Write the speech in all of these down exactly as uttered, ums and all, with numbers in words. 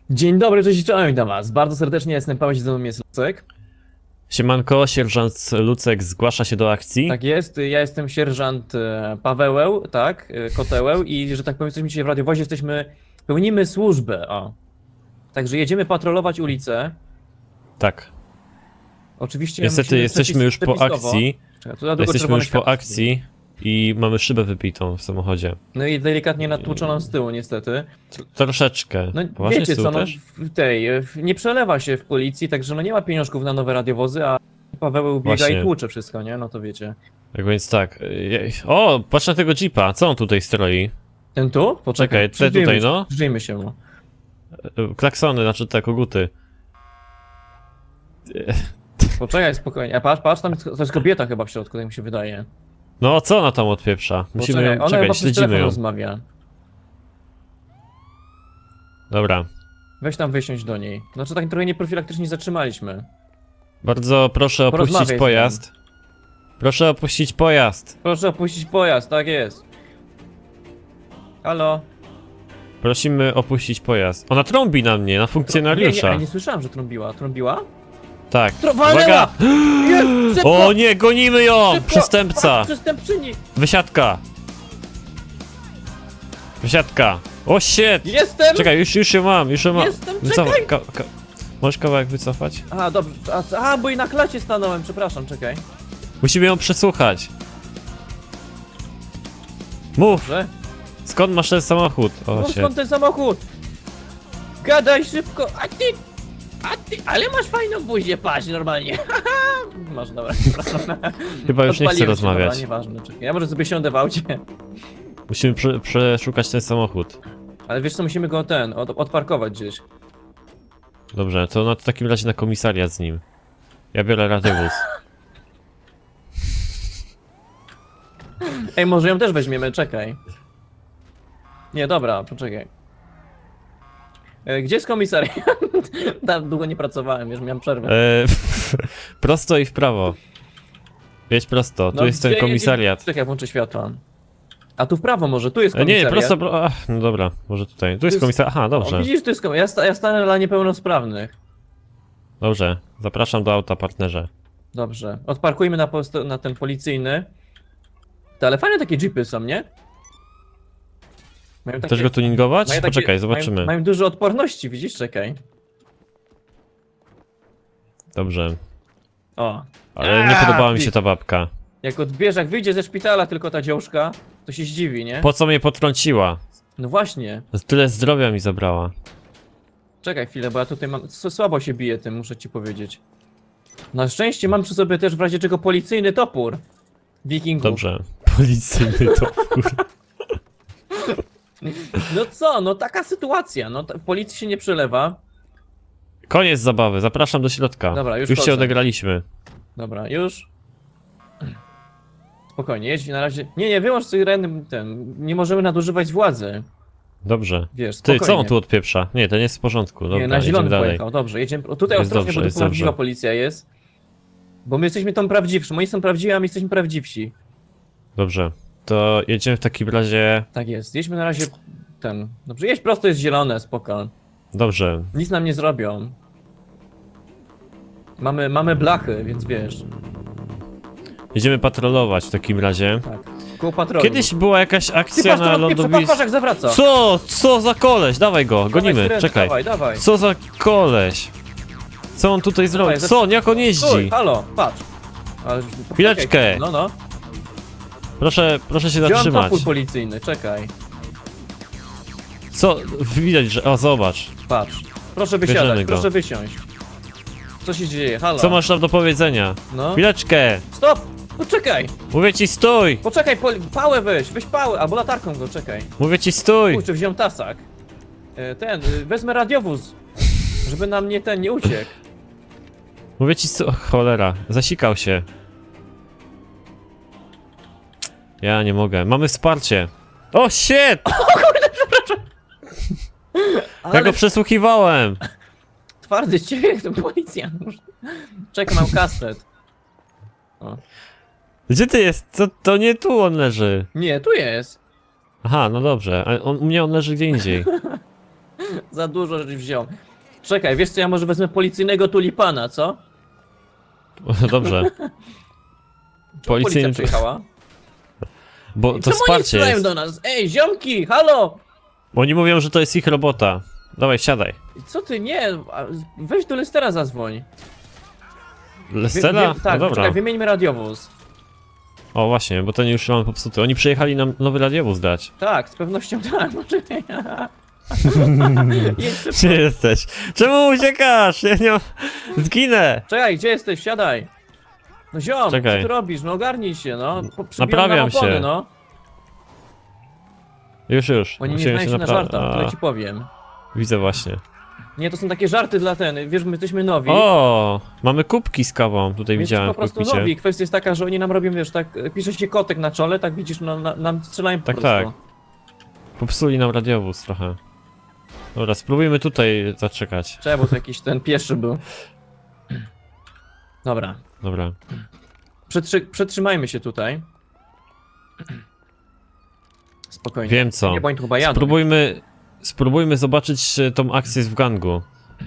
Dzień dobry, cześć i czołem, witam was. Bardzo serdecznie jestem Paweł, ze mną jest Lucek. Siemanko, sierżant Lucek zgłasza się do akcji. Tak jest, ja jestem sierżant e, Paweł, tak, e, Kotełę i że tak powiem jesteśmy dzisiaj w radiowozie, jesteśmy, pełnimy służbę, o. Także jedziemy patrolować ulicę. Tak. Oczywiście Niestety jesteśmy już po akcji. Czekaj, to za długo Jesteśmy czerwone już po światło. akcji i mamy szybę wypitą w samochodzie. No i delikatnie natłuczoną z tyłu niestety. Troszeczkę. No Poważnie wiecie z tyłu co, no też? w tej, w, nie przelewa się w policji, także no nie ma pieniążków na nowe radiowozy, a Paweł biega Właśnie. i tłucze wszystko, nie? No to wiecie. Tak więc tak. je- O, patrz na tego jeepa, co on tutaj stroi? Ten tu? Poczekaj, Czekaj, te tutaj, no. Przyjrzyjmy się mu. Klaksony, znaczy te koguty. Poczekaj, spokojnie. A patrz, patrz, tam jest, to jest kobieta chyba w środku, tak mi się wydaje. No, co ona tam odpieprza? Musimy Poczekaj, ją, ona czekaj, chyba przez śledzimy telefon ją. rozmawia. Dobra. Weź tam wysiąść do niej. Znaczy tak trochę nieprofilaktycznie zatrzymaliśmy. Bardzo proszę opuścić Porozmawiaj z nią. pojazd. Proszę opuścić pojazd. Proszę opuścić pojazd, tak jest. Halo? Prosimy opuścić pojazd. Ona trąbi na mnie, na Nie, nie, funkcjonariusza. ja nie słyszałem, że trąbiła. Trąbiła? Tak. Tro- walnęła! Jest, szybko! O nie, gonimy ją! Szybko! Przestępca! Patrz, przestępczyni! Wysiadka! Wysiadka! O shit! Jestem! Czekaj, już, już ją mam, już ją mam. Jestem, Wycofaj, czekaj! ka, ka. Możesz kawałek wycofać? A, dobrze. A, a, bo i na klacie stanąłem, przepraszam, czekaj. Musimy ją przesłuchać. Mów! Dobrze? Skąd masz ten samochód? O No shit. skąd ten samochód? Gadaj szybko, a ty... A ty, ale masz fajną buzię, patrz, normalnie. Masz, dobra, przepraszam. Chyba już nie chcę Odpaliłem się, rozmawiać. Dobra, nieważne, czekaj. Ja może sobie siądę w aucie. Musimy prze, przeszukać ten samochód. Ale wiesz co, musimy go ten, od, odparkować gdzieś. Dobrze, to na w takim razie na komisariat z nim. Ja biorę radiowóz. Ej, może ją też weźmiemy, czekaj. Nie, dobra, poczekaj. E, Gdzie jest komisariat? Tak długo nie pracowałem, już miałem przerwę. E, prosto i w prawo. Jedź prosto, tu No, jest ten gdzie komisariat. jedzie- Czekaj, włączę światła. A tu w prawo może, tu jest E, nie, komisariat. nie, prosto, pro... Ach, no dobra, może tutaj. Tu jest jest- komisariat, aha, O, dobrze. widzisz, tu jest komisariat. Ja, sta, ja stanę dla niepełnosprawnych. Dobrze, zapraszam do auta, partnerze. Dobrze, odparkujmy na, post- na ten policyjny. Te, ale fajne takie jeepy są, nie? Mają Chcesz go tuningować? mają takie- Poczekaj, zobaczymy. Mają, mają dużo odporności, widzisz? Czekaj. Dobrze, O. ale nie A, podobała mi ty- się ta babka. Jak odbierze, jak wyjdzie ze szpitala tylko ta dziążka, to się zdziwi, nie? Po co mnie potrąciła? No właśnie. Tyle zdrowia mi zabrała. Czekaj chwilę, bo ja tutaj mam... s- Słabo się bije tym, muszę ci powiedzieć. Na szczęście mam przy sobie też w razie czego policyjny topór. Wikingów. Dobrze. Policyjny topór. No co, no taka sytuacja, no ta- policji się nie przelewa. Koniec zabawy, zapraszam do środka. Dobra, już Już się wchodzę. odegraliśmy. Dobra, już. Spokojnie, jedź na razie. Nie, nie, wyłącz sobie random ten. Nie możemy nadużywać władzy. Dobrze. Wiesz, Ty, spokojnie. co on tu odpieprza? Nie, to nie jest w porządku. Dobra, Nie, na jedziemy zielonym dalej. pojechał, dobrze, jedziemy. O, tutaj Jest ostrożnie, dobrze, bo jest tu prawdziwa dobrze. policja jest. Bo my jesteśmy tam prawdziwsi, moi są prawdziwi, a my jesteśmy prawdziwsi. Dobrze. To jedziemy w takim razie... Tak jest, jedźmy na razie ten. Dobrze, jedź prosto, jest zielone, spoko. Dobrze. Nic nam nie zrobią. Mamy, mamy blachy, więc wiesz. Jedziemy patrolować w takim razie. Tak. Koło patrolu. Kiedyś była jakaś Ty akcja patrz, na to odpieprza, patrz, patrz lądowisku. jak zawraca. Co? Co za koleś? Dawaj go, Dawaj, gonimy, syrenę, czekaj. Dawaj, dawaj. Co za koleś? Co on tutaj zrobił? Dawaj, Co? Jak on Stój, jeździ? halo, patrz. Ale, Chwileczkę. No, no. Proszę, proszę się Wziąłem zatrzymać. topór policyjny, czekaj. Co? Widać, że... O, zobacz. Patrz. Proszę Bierzemy wysiadać, go. proszę wysiąść. Co się dzieje? Halo. Co masz tam do powiedzenia? No. Chwileczkę. Stop! Poczekaj! Mówię ci stój. Poczekaj, poli... pałę weź, weź pałę, albo latarką go, czekaj. Mówię ci stój. Kurczę, wziąłem tasak. E, Ten, y, wezmę radiowóz. Żeby nam nie ten, nie uciekł. Mówię ci stój. Cholera. Zasikał się. Ja nie mogę. Mamy wsparcie. O shit! Ja Ale go przesłuchiwałem. twardy z ciebie jak ten policjant. Czekaj, mam kastet. O. Gdzie ty jest? To, to nie tu on leży. Nie, tu jest. Aha, no dobrze. A on, u mnie on leży gdzie indziej. Za dużo rzeczy wziął. Czekaj, wiesz co, ja może wezmę policyjnego tulipana, co? Dobrze. Czemu Policyjny- policja przyjechała? Bo to Czemu oni wsparcie strzelają jest. do nas? Ej, ziomki, halo! Oni mówią, że to jest ich robota. Dawaj, wsiadaj. Co ty, nie, a, weź do Lestera zadzwoń. Wie- Lestera? wie- tak, No dobra. czekaj, wymieńmy radiowóz. O właśnie, bo ten już mamy popsuty. Oni przyjechali nam nowy radiowóz dać. Tak, z pewnością tak, poczekaj. Jedź szybko. Gdzie jesteś? Czemu uciekasz? Ja nie mam... Zginę! Czekaj, gdzie jesteś? Siadaj. No ziom, Czekaj. co ty robisz? No ogarnij się, no. Po- przybijam Naprawiam nam opony, się. no. Już, już. Oni nie Musimy znają się na napraw- żartach, tyle A, ci powiem. Widzę właśnie. Nie, to są takie żarty dla ten, wiesz, my jesteśmy nowi. O, mamy kubki z kawą. Tutaj Więc widziałem po w prostu kokpicie. nowi. Kwestia jest taka, że oni nam robią, wiesz, tak, pisze się kotek na czole, tak widzisz, no, na, nam strzelają po Tak, prostu. tak. Popsuli nam radiowóz trochę. Dobra, spróbujmy tutaj zaczekać. Czekaj, bo to jakiś ten pieszy był. Dobra. Dobra. Przetrzy przetrzymajmy się tutaj. Spokojnie. Wiem co. Nie, bo oni tu chyba jadą. Spróbujmy, spróbujmy zobaczyć e, tą akcję w gangu.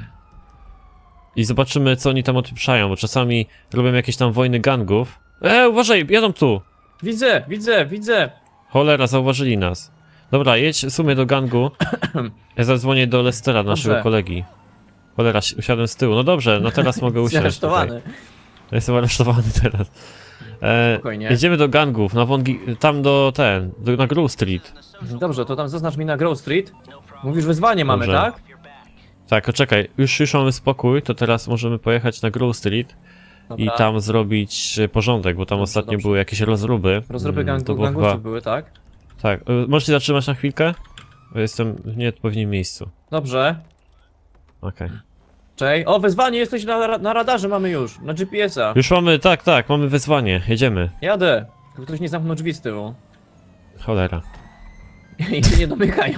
I zobaczymy, co oni tam odpieprzają, bo czasami robią jakieś tam wojny gangów. E, uważaj, jadą tu! Widzę, widzę, widzę. Cholera, zauważyli nas. Dobra, jedź w sumie do gangu. Ja zadzwonię do Lestera, naszego Dobrze. kolegi. Cholera, si- usiadłem z tyłu. No dobrze, no teraz mogę usiąść. Aresztowany. tutaj. Ja jestem aresztowany teraz. E, Spokojnie. jedziemy do gangów, na wągi, tam do ten, do, na Grove Street. Dobrze, to tam zaznacz mi na Grove Street. Mówisz, wezwanie mamy, Dobrze. tak? Tak, o, czekaj, już, już mamy spokój, to teraz możemy pojechać na Grove Street i Dobra. tam zrobić e, porządek, bo tam Dobrze, ostatnio dobrze. były jakieś rozruby. Rozroby Mm, gangu, było gangusów chyba- były, tak? Tak, e, możesz się zatrzymać na chwilkę? Bo jestem w nieodpowiednim miejscu. Dobrze. Okej. Czej. O, wezwanie, jesteś na, ra- na radarze, mamy już. Na G P S-a. Już mamy, tak, tak, mamy wezwanie, jedziemy. Jadę. Tylko ktoś nie zamknął drzwi z tyłu. Cholera. I tu nie domykają.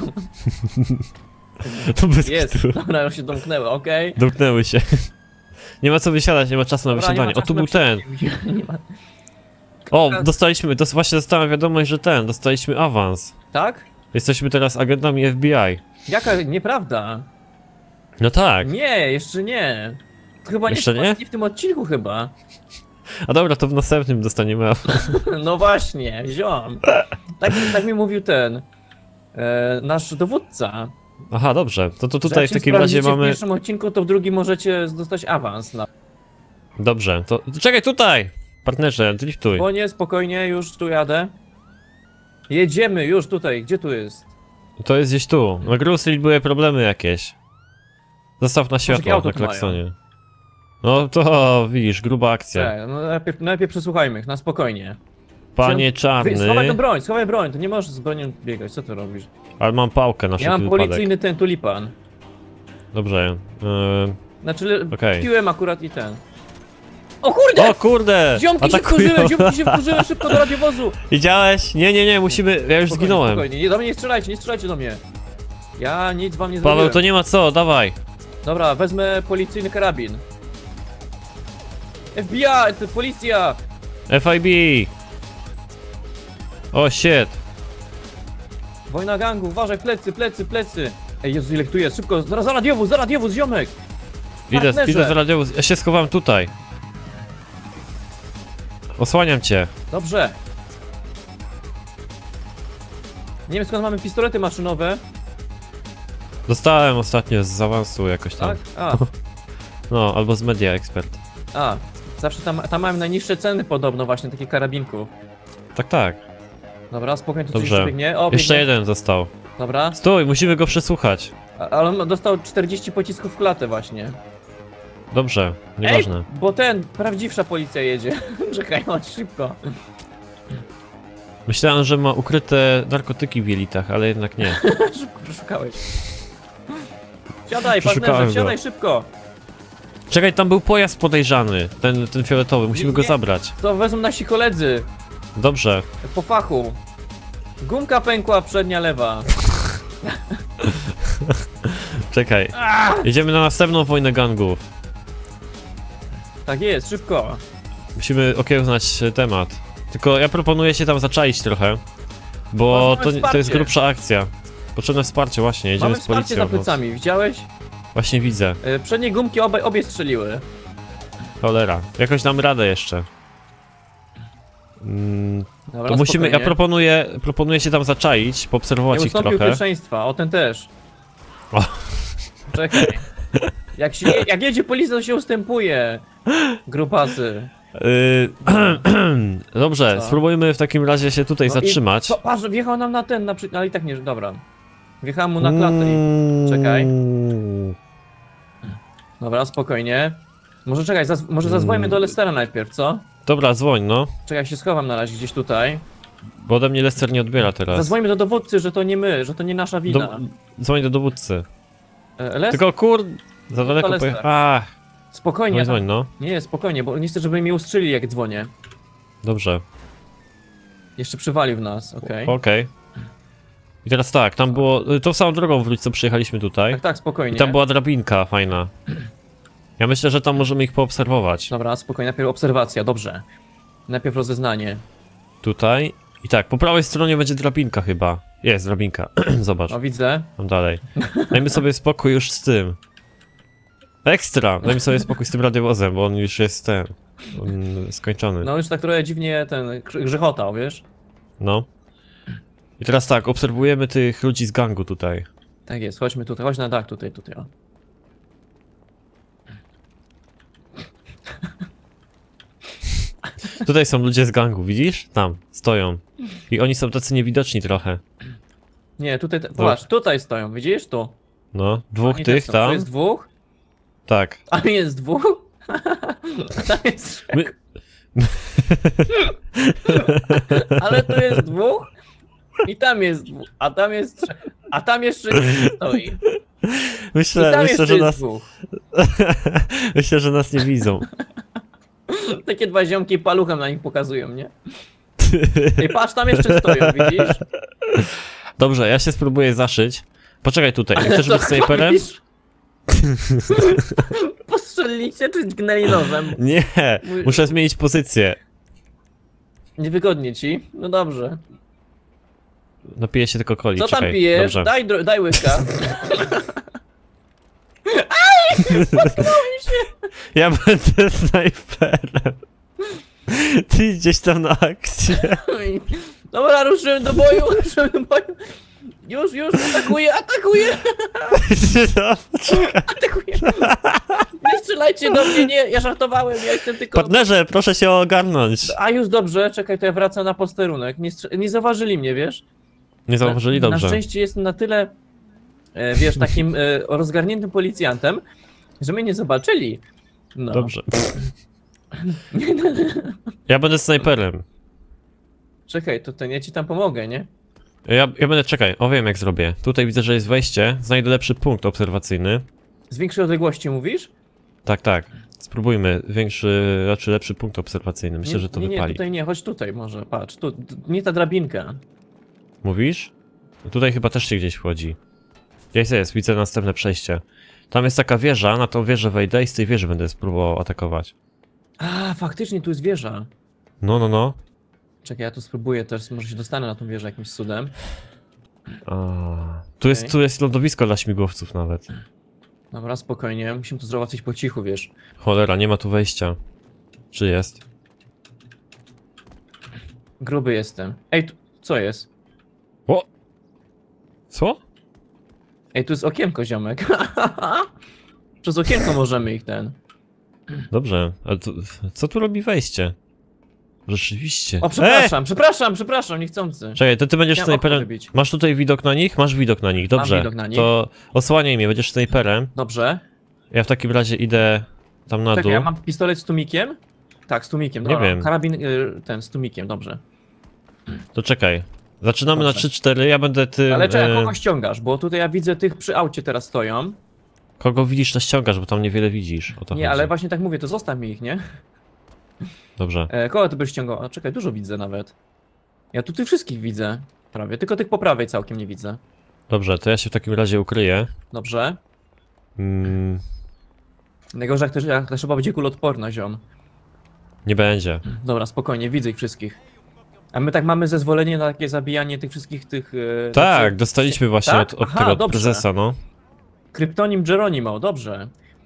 To bez Jest. kitu. Dobra, już się domknęły, okej. Domknęły się. Nie ma co wysiadać, nie ma czasu na Dobra, nie ma wysiadanie. O, czasu tu na był ten. przysiadanie. Nie ma- O, dostaliśmy, to właśnie dostałem wiadomość, że ten, dostaliśmy awans. Tak? Jesteśmy teraz agentami F B I. Jaka? Nieprawda. No tak. Nie, jeszcze nie. To chyba Jeszcze nie, nie? nie w tym odcinku chyba. A dobra, to w następnym dostaniemy awans. No właśnie, ziom. Tak, tak mi mówił ten. E, nasz dowódca. Aha, dobrze. To, to Że tutaj jak w się takim razie sprawdzicie mamy... w pierwszym odcinku, to w drugim możecie dostać awans. Na... Dobrze, to... to czekaj tutaj! Partnerze, driftuj. Spokojnie, spokojnie, już tu jadę. Jedziemy, już tutaj, gdzie tu jest? To jest gdzieś tu. Na Grove Street były problemy jakieś. Zostaw na jakie światło, auto na tu mają? klaksonie. No to widzisz, gruba akcja. Czekaj, no najpierw, najpierw przesłuchajmy ich, na spokojnie. Panie Wy, czarny, schowaj tę broń, schowaj broń, to nie możesz z bronią biegać, co ty robisz? ale mam pałkę na Ja wszelki mam wypadek. policyjny ten tulipan. Dobrze. Yy... Znaczy, Okej. piłem akurat i ten. O kurde! O kurde! Ziomki się Atakują. wkurzyły, ziomki się wkurzyły, szybko do radiowozu! Widziałeś? Nie, nie, nie, musimy... Ja już Spokojnie, zginąłem. Spokojnie, nie, do mnie nie strzelajcie, nie strzelajcie do mnie. Ja nic wam nie Paweł, zrobiłem. to nie ma co, dawaj. Dobra, wezmę policyjny karabin. F B I, to policja! F I B. O shit. Wojna gangu, uważaj, plecy, plecy, plecy! Ej, Jezu, ile tu jest, szybko, zaraz za radiowóz, za radiowóz, ziomek! Idę, Partnerze. idę z radiowóz. Ja się schowałem tutaj. Osłaniam cię. Dobrze. Nie wiem skąd mamy pistolety maszynowe, Dostałem ostatnio z awansu jakoś tam. tak? A, No, albo z Media Expert. a. Zawsze tam, tam mają najniższe ceny podobno właśnie takich karabinków. Tak, tak. Dobra, spokojnie, tu coś Dobrze. jeszcze biegnie. O, Jeszcze biegnie. jeden został. Dobra, Stój, musimy go przesłuchać. A- ale on dostał czterdzieści pocisków w klatę właśnie. Dobrze, nieważne. Ej, bo ten, prawdziwsza policja jedzie. Czekaj, chodź szybko. Myślałem, że ma ukryte narkotyki w jelitach, ale jednak nie. Szybko przeszukałeś. Siadaj, Przeszukałem partnerze, go. siadaj szybko. Czekaj, tam był pojazd podejrzany. Ten, ten fioletowy, musimy Nie, go nie. zabrać. To wezmą nasi koledzy. Dobrze. Po fachu. Gumka pękła, przednia lewa. Czekaj. Jedziemy na następną wojnę gangów. Tak jest, szybko. Musimy okiełznać e, temat. Tylko ja proponuję się tam zaczaić trochę. Bo Mamy to, to jest wsparcie. grubsza akcja. Potrzebne wsparcie, właśnie, jedziemy Mamy z wsparcie policją. za No. plecami, widziałeś? Właśnie widzę. E, Przednie gumki obie, obie strzeliły. Cholera. Jakoś dam radę jeszcze. Mm, Dobra, to musimy, ja spokojnie. proponuję, proponuję się tam zaczaić, poobserwować Nie ich ustąpił trochę. pierwszeństwa, o ten też. O. Czekaj. Jak, się, jak jedzie policja, to się ustępuje. Grupasy. Yy, Dobrze, Co? spróbujmy w takim razie się tutaj No i- zatrzymać. Pa, patrz, wjechał nam na ten, na przy... ale i tak nie, dobra. Wjechałem mu na klatę i... Mm. Czekaj. Dobra, spokojnie. Może czekaj, zaz... może zadzwońmy do Lestera najpierw, co? Dobra, dzwoń, no. Czekaj, ja się schowam na razie gdzieś tutaj. Bo ode mnie Lester nie odbiera teraz. Zadzwońmy do dowódcy, że to nie my, że to nie nasza wina. Do, dzwoń do dowódcy. E, Lester, Tylko kur... Za daleko Lester. pojechałem. Ach, spokojnie. dzwoń, dzwoń, no. Nie, spokojnie, bo nie chcę, żeby mnie ustrzelili jak dzwonię. Dobrze, Jeszcze przywalił w nas, okej. okej. I teraz tak, tam było... Tą samą drogą wróć, co przyjechaliśmy tutaj. Tak, tak, spokojnie. I tam była drabinka fajna. Ja myślę, że tam możemy ich poobserwować. Dobra, spokojnie, najpierw obserwacja, dobrze. Najpierw rozeznanie. Tutaj. I tak, po prawej stronie będzie drabinka chyba. Jest drabinka. Zobacz, O, widzę. tam dalej. Dajmy sobie spokój już z tym. Ekstra! Dajmy sobie spokój z tym radiowozem, bo on już jest ten... On skończony. No już tak trochę dziwnie ten grze- grzechotał, wiesz? No. I teraz tak, obserwujemy tych ludzi z gangu tutaj. Tak jest, chodźmy tutaj, chodź na dach tutaj, tutaj, o. Tutaj są ludzie z gangu, widzisz? Tam, stoją. I oni są tacy niewidoczni trochę. Nie, tutaj, te, patrz, tutaj stoją, widzisz? Tu. No, dwóch Oni tych też są. Tu tam. jest dwóch, Tak. a jest dwóch, a tam jest trzech. My... Ale tu jest dwóch i tam jest dwóch, a tam jest trzech, a tam jeszcze jeden stoi. I Myślę, tam myślę, jeszcze że jest nas... dwóch. Myślę, że nas nie widzą. Takie dwa ziomki paluchem na nich pokazują, nie? I patrz, tam jeszcze stoją, widzisz? Dobrze, ja się spróbuję zaszyć. Poczekaj tutaj, nie chcesz Co być snajperem? robisz? Postrzeliliście czy dźgnęli nożem? Nie, Mój- muszę zmienić pozycję. Niewygodnie ci? No dobrze. Napiję się tylko coli, Co tam czekaj. pijesz? Dobrze. Daj, dro- daj łyka. Ja będę snajperem. Ty gdzieś tam na akcję. Dobra, ruszyłem do boju, ruszyłem do boju. Już, już, atakuję, atakuję, No, atakuję. Nie strzelajcie do mnie, nie, ja żartowałem, ja jestem tylko... partnerze, proszę się ogarnąć. A już dobrze, czekaj, to ja wracam na posterunek. Nie, strze- nie zauważyli mnie, wiesz? Nie zauważyli? Na, Dobrze. na szczęście jestem na tyle, e, wiesz, takim e, rozgarniętym policjantem, że mnie nie zobaczyli. No. Dobrze. Ja będę snajperem. Czekaj, to ten, ja ci tam pomogę, nie? Ja, ja będę, czekaj, o wiem jak zrobię. Tutaj widzę, że jest wejście. Znajdę lepszy punkt obserwacyjny. Z większej odległości mówisz? Tak, tak. Spróbujmy większy, raczej lepszy punkt obserwacyjny. Myślę, nie, że to nie, wypali. Nie, tutaj nie, chodź tutaj może, patrz, tu, d- nie ta drabinka. Mówisz? No tutaj chyba też się gdzieś wchodzi. Jest, jest, widzę następne przejście. Tam jest taka wieża, na tą wieżę wejdę i z tej wieży będę spróbował atakować. A, faktycznie tu jest wieża. No, no, no. Czekaj, ja tu spróbuję też, może się dostanę na tą wieżę jakimś cudem. A, tu, jest, Okej. tu jest lądowisko dla śmigłowców nawet. Dobra, spokojnie, musimy to załatwić po cichu, wiesz. Cholera, nie ma tu wejścia. Czy jest? Gruby jestem. Ej, tu, co jest? O! Co? Ej, tu jest okienko, ziomek. Przez okienko możemy ich ten... Dobrze, ale to, co tu robi wejście? Rzeczywiście. O, przepraszam, przepraszam, przepraszam, niechcący. E! Czekaj, to ty będziesz Chciałem snajperem. oko wybić. Masz tutaj widok na nich? Masz widok na nich, dobrze. widok na nich. To osłaniaj mnie, będziesz snajperem. Dobrze. Ja w takim razie idę tam na dół. Czekaj, ja mam pistolet z tumikiem? Tak, z tumikiem, Nie dobra. wiem. Karabin, y, ten, z tumikiem, dobrze. To czekaj. Zaczynamy Dobrze. na trzy cztery, ja będę tym... Ale czekaj, e, kogo ściągasz? Bo tutaj ja widzę tych przy aucie teraz stoją. Kogo widzisz, to ściągasz, bo tam niewiele widzisz. O to Nie, chodzi. ale właśnie tak mówię, to zostaw mi ich, nie? Dobrze. E, kogo ty byś ściągał? A czekaj, dużo widzę nawet. Ja tu tych wszystkich widzę. Prawie, tylko tych po prawej całkiem nie widzę. Dobrze, to ja się w takim razie ukryję. Dobrze. Mm, Najgorzej jak, też, jak ta szyba będzie kuloodporna, ziom. nie będzie. Dobra, spokojnie, widzę ich wszystkich. A my tak mamy zezwolenie na takie zabijanie tych wszystkich tych... E, Tak, znaczy- dostaliśmy właśnie Tak? od, od Aha, tego, od dobrze. prezesa, no. Kryptonim Geronimo, dobrze.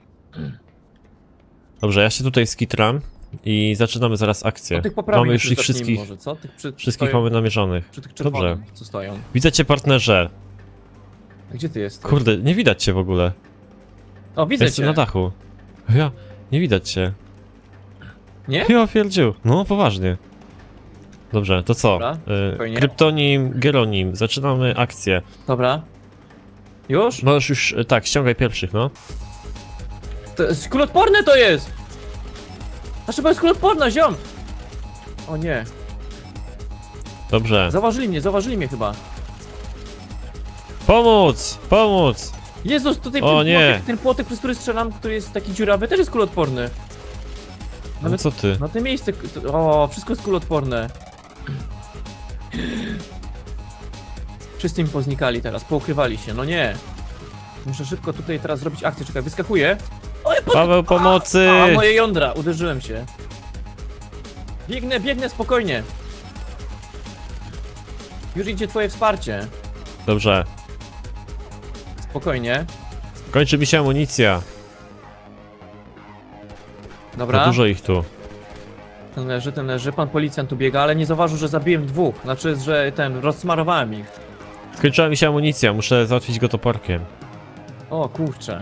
Dobrze, ja się tutaj skitram i zaczynamy zaraz akcję. O tych poprawek Mamy już ich zacznijmy wszystkich, może, co? Tych przy, wszystkich stoją, mamy namierzonych. przy tych czerwonych, Dobrze. co stoją. Widzę cię, partnerze. A gdzie ty jesteś? Kurde, nie widać cię w ogóle. O, widzę Jestem cię. na dachu. Ja, nie widać cię. Nie? Ja pierdziu. No, poważnie. Dobrze, to co? Dobra, Y, spokojnie. Kryptonim, Geronim. Zaczynamy akcję. Dobra. Już? Możesz już, y, tak, ściągaj pierwszych, no. To jest kulotporne to jest! Znaczy, bo jest kulotporna, ziom! O nie. Dobrze. Zauważyli mnie, zauważyli mnie chyba. Pomóc! Pomóc! Jezus, tutaj O, ten, nie. płotek, ten płotek, przez który strzelam, który jest taki dziurawy, też jest kulotporny. No Nawet co ty? na tym miejscu... O, wszystko jest kulotporne. Wszyscy mi poznikali teraz, poukrywali się, no nie. Muszę szybko tutaj teraz zrobić akcję, czekaj, wyskakuję. Oj, pod... Paweł, pomocy! A, moje jądra, uderzyłem się. Biegnę, biegnę, spokojnie. Już idzie twoje wsparcie. Dobrze. Spokojnie. Kończy mi się amunicja. Dobra, Za dużo ich tu. ten leży, ten leży, pan policjant tu biega, ale nie zauważył, że zabiłem dwóch. Znaczy, że ten, rozsmarowałem ich. Skończyła mi się amunicja, muszę załatwić go toporkiem. O, kurczę.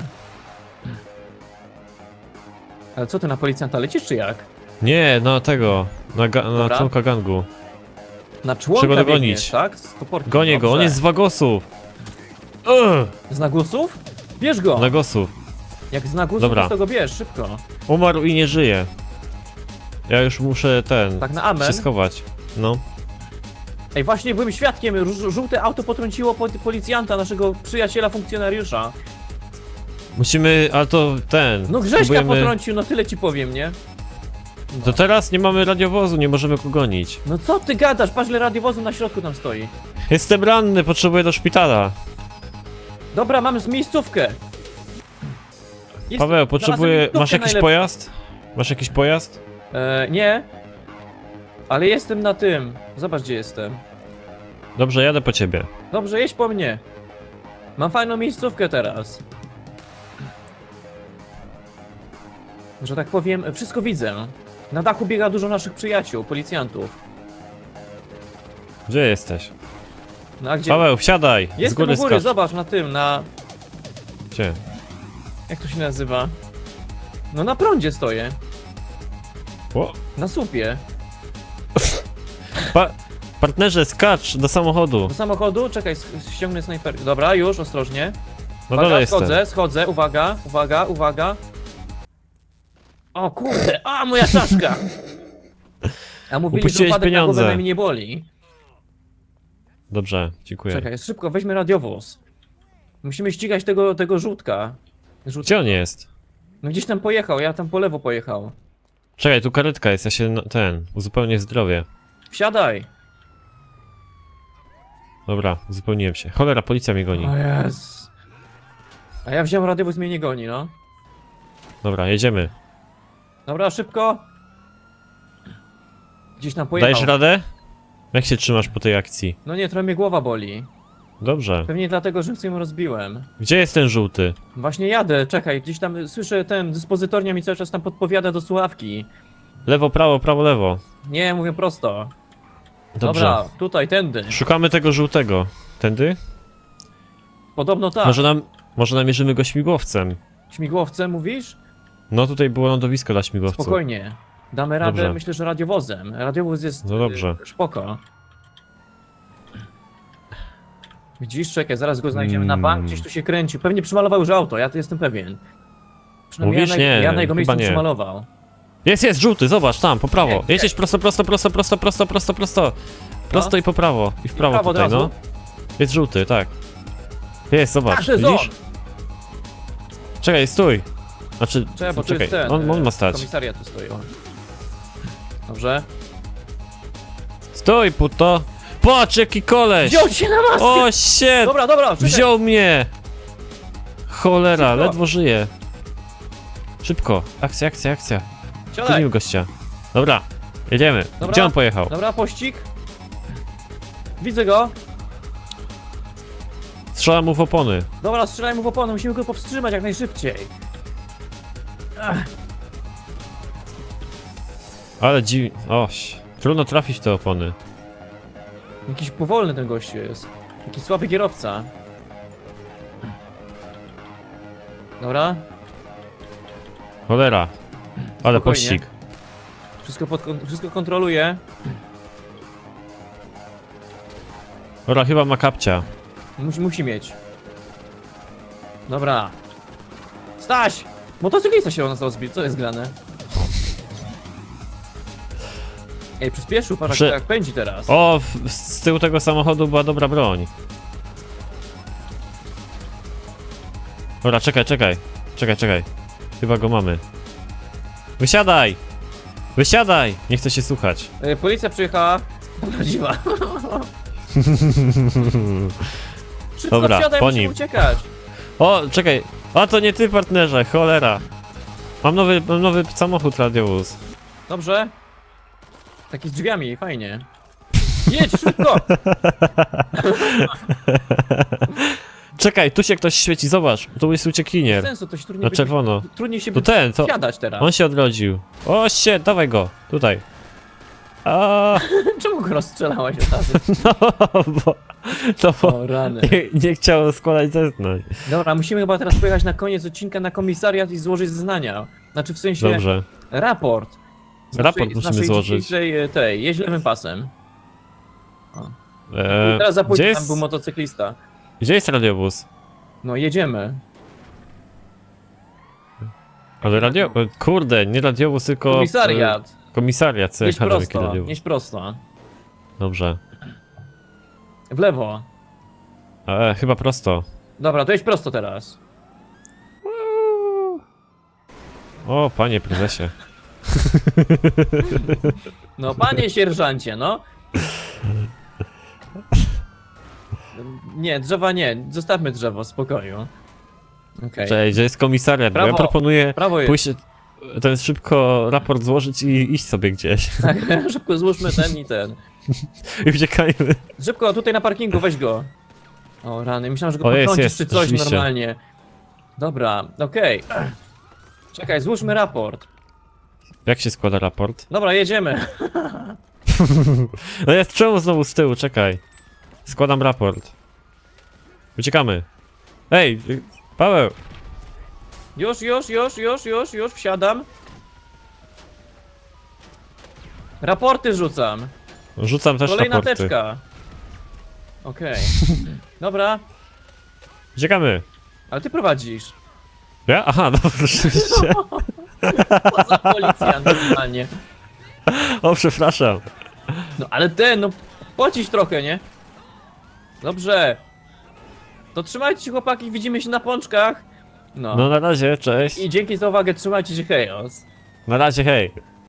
Ale co ty, na policjanta lecisz, czy jak? Nie, na tego. Na, ga na Dobra. członka gangu. Na członka Trzeba go biegniesz, gonić. tak? Z toporkiem. Gonię go, on Dobrze. jest z Wagosów. Ugh, Z nagłosów? Bierz go! z Wagosów. Jak z nagłosów, Dobra. to go bierz, szybko. Umarł i nie żyje. Ja już muszę ten. Tak na amen. się schować. No. Ej, właśnie byłem świadkiem, żu- żółte auto potrąciło po policjanta, naszego przyjaciela, funkcjonariusza. Musimy, ale to ten. No Grześka spróbujemy- potrącił, no tyle ci powiem, nie? To teraz nie mamy radiowozu, nie możemy go gonić. No co ty gadasz, patrz ile radiowozu na środku tam stoi. Jestem ranny, potrzebuję do szpitala. Dobra, mam z miejscówkę. Jest- Paweł, znalazłem potrzebuję. miejscówkę Masz jakiś najlepszą. pojazd? Masz jakiś pojazd? E, nie. Ale jestem na tym. Zobacz gdzie jestem. Dobrze, jadę po ciebie. Dobrze, jedź po mnie. Mam fajną miejscówkę teraz. Że tak powiem, wszystko widzę. Na dachu biega dużo naszych przyjaciół, policjantów. Gdzie jesteś? No a gdzie? Paweł, wsiadaj! Z Jestem góry u góry, skacz. zobacz na tym, na... Gdzie? Jak to się nazywa? No na prądzie stoję. O, Na słupie. pa partnerze, skacz do samochodu. Do samochodu? Czekaj, sch- ściągnę snajperkę. Dobra, już, ostrożnie. No Uwaga, dole jestem. schodzę, schodzę, uwaga, uwaga, uwaga. O kurde, a moja czaszka! A mówili, że Upuściłeś upadek na pieniądze. głowę mnie nie boli. Dobrze, dziękuję. Czekaj, szybko, weźmy radiowóz. Musimy ścigać tego, tego żółtka. Żółtka. Gdzie on jest? No gdzieś tam pojechał, ja tam po lewo pojechał. Czekaj, tu karetka jest, ja się na- ten, uzupełnię zdrowie. Wsiadaj! Dobra, uzupełniłem się. Cholera, policja mnie goni. O jest. A ja wziąłem radiowóz, mnie nie goni, no. Dobra, jedziemy. Dobra, szybko. Gdzieś tam pojechał. Dajesz radę? Jak się trzymasz po tej akcji? No nie, trochę mnie głowa boli. Dobrze. Pewnie dlatego, że ją rozbiłem. Gdzie jest ten żółty? Właśnie jadę, czekaj, gdzieś tam y, słyszę ten, dyspozytornia mi cały czas tam podpowiada do słuchawki. Lewo, prawo, prawo, lewo. Nie, mówię prosto. Dobrze. Dobra, tutaj, tędy. Szukamy tego żółtego. Tędy? Podobno tak. Może nam, może namierzymy go śmigłowcem. Śmigłowcem mówisz? No tutaj było lądowisko dla śmigłowców. Spokojnie. Damy radę, Dobrze. myślę, że radiowozem. Radiowóz jest No dobrze. y, szpoko. Widzisz, czekaj, zaraz go znajdziemy na bank, Mm. gdzieś tu się kręci. Pewnie przymalował już auto, ja to jestem pewien. Przynajmniej Mówisz? ja, na, Nie, ja na jego chyba miejscu nie. przymalował. Jest, jest, żółty, zobacz, tam, po prawo. Nie, nie. Jedziesz prosto, prosto, prosto, prosto, prosto, prosto, prosto, prosto. No. i po prawo. I w prawo prawo od tutaj, razu? no. Jest żółty, tak. Jest, zobacz, Tak, to jest widzisz? on! Czekaj, stój. Znaczy, Czekaj, bo tu czekaj, jest ten, on, on ma e, stać. komisariat tu stoi, o. Dobrze. Stój, puto. Patrz, jaki koleś! Wziął się na maskę! O, shit! Dobra, dobra, czekaj. Wziął mnie! Cholera, Szybko. ledwo żyje. Szybko, akcja, akcja, akcja. Siadaj. Gonimy gościa. Dobra, jedziemy. Dobra. Gdzie on pojechał? Dobra, pościg. Widzę go. Strzelam mu w opony. Dobra, strzelaj mu w oponę, musimy go powstrzymać jak najszybciej. Ach, Ale dziwnie. Oś. Trudno trafić w te opony. jakiś powolny ten gościu jest. Jakiś słaby kierowca. Dobra, Cholera. Ale Spokojnie. pościg. wszystko, pod, kon- wszystko kontroluję. Dobra, chyba ma kapcia. Musi, musi mieć. Dobra. Staś! Motocyklista się o nas rozbił, co jest grane? Ej, przyspieszył, patrz Prze- jak pędzi teraz. O, w, z tyłu tego samochodu była dobra broń. Dobra, czekaj, czekaj. Czekaj, czekaj. Chyba go mamy. Wysiadaj! Wysiadaj! Nie chcę się słuchać. Ej, policja przyjechała. Prawdziwa. Szybko Dobra, wsiadaj, po musimy nim. uciekać. O, czekaj. A to nie ty, partnerze, cholera. Mam nowy, mam nowy samochód radiowóz. Dobrze. Taki z drzwiami, fajnie. Jedź, szybko! Czekaj, tu się ktoś świeci, zobacz. Tu jest uciekinier. Bez sensu, to się trudniej Na będzie- czerwono. Trudniej się To ten, to wsiadać teraz. on się odrodził. O, się, dawaj go. Tutaj. A, Czemu go rozstrzelałeś od razu? no, bo, to bo O rany. nie, nie chciało składać zeznań. Dobra, musimy chyba teraz pojechać na koniec odcinka na komisariat i złożyć zeznania. Znaczy w sensie Dobrze. raport. Z Raport naszej, z musimy naszej złożyć. dzisiejszej, e, tej, jeźdź lewym pasem. E, Teraz za gdzie, późno tam jest, był motocyklista. gdzie jest radiowóz? No jedziemy. Ale radio... e, Kurde, nie radiowóz, tylko... Komisariat. e, Komisariat, co Jedź jechałem, jaki prosto, radiowóz. jedź prosto. Dobrze. W lewo. E, chyba prosto. Dobra, to jedź prosto teraz. O, panie prezesie. No panie sierżancie, no. Nie, drzewa nie, zostawmy drzewo w spokoju. Okej. Cześć, gdzie jest komisariat? Bo ja Prawo. proponuję Prawo jest. pójść... Ten szybko raport złożyć i iść sobie gdzieś. Tak, szybko złóżmy ten i ten. I uciekajmy. Szybko, tutaj na parkingu, weź go. O rany, myślałem, że go O, jest, potrącisz jest, czy coś rzeczywiście. normalnie. Dobra, okej. Czekaj, złóżmy raport. Jak się składa raport? Dobra, jedziemy. No jest, czemu znowu z tyłu? Czekaj. Składam raport. Uciekamy. Ej, y, Paweł. Już, już, już, już, już, już, wsiadam. Raporty rzucam. Rzucam też Kolejna raporty. teczka. Okej. Dobra, Uciekamy. ale ty prowadzisz. Ja? Aha, no rzeczywiście. Co za policjant normalnie. O, przepraszam. No ale ten, no pocić trochę, nie? Dobrze. To trzymajcie się chłopaki, widzimy się na pączkach. No. No na razie, cześć. I dzięki za uwagę, trzymajcie się, chaos. Na razie, hej.